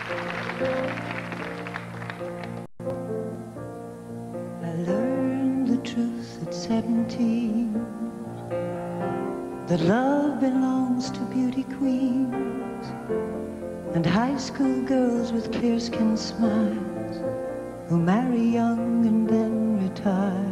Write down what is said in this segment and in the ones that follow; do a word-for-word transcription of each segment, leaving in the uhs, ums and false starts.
I learned the truth at seventeen, that love belongs to beauty queens and high school girls with clear-skinned smiles who marry young and then retire.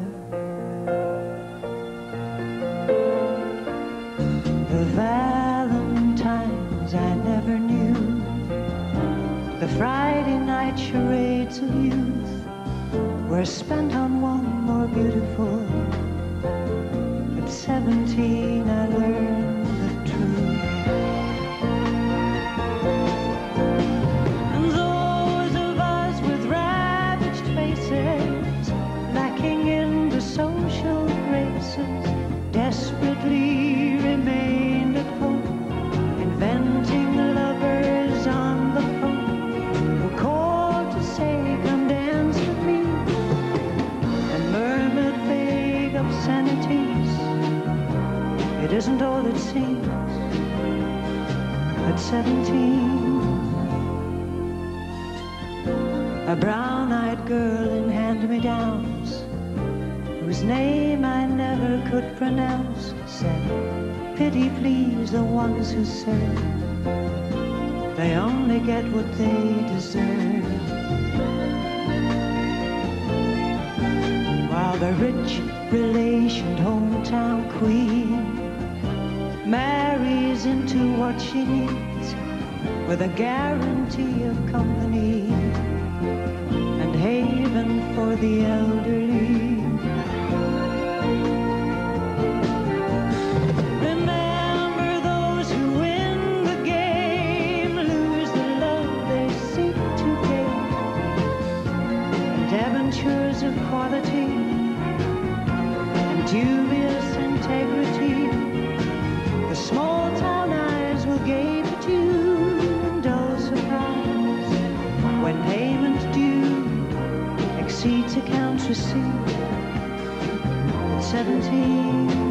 The Valentines I never knew, the Friday night charades of youth were spent on one more beautiful. At seventeen I learned the truth. And those of us with ravaged faces, lacking in the social graces, desperately remained at home, inventing lovers on the phone who called to say, come dance with me, and murmured vague obscenities. It isn't all it seems. At seventeen, a brown-eyed girl in hand-me-downs, whose name I never could pronounce, said, pity please the ones who serve, they only get what they deserve. While the rich relationed hometown queen marries into what she needs, with a guarantee of company and haven for the elderly. Remember, those who win the game lose the love they seek to gain, and aventures of quality and dubious integrity, the small town eyes will gape at you in dull surprise when payment due exceeds accounts received. At seventeen,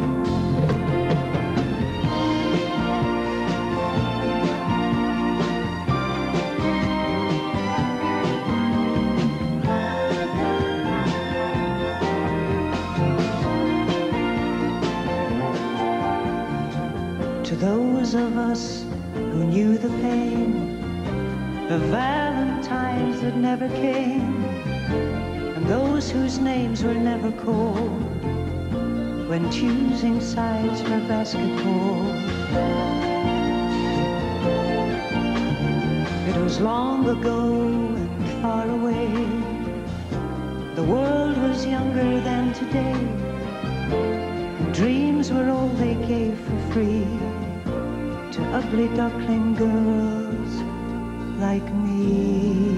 to those of us who knew the pain, the Valentines that never came, and those whose names were never called when choosing sides for basketball. It was long ago and far away. The world was younger than today, and dreams were all they gave for free to ugly duckling girls like me.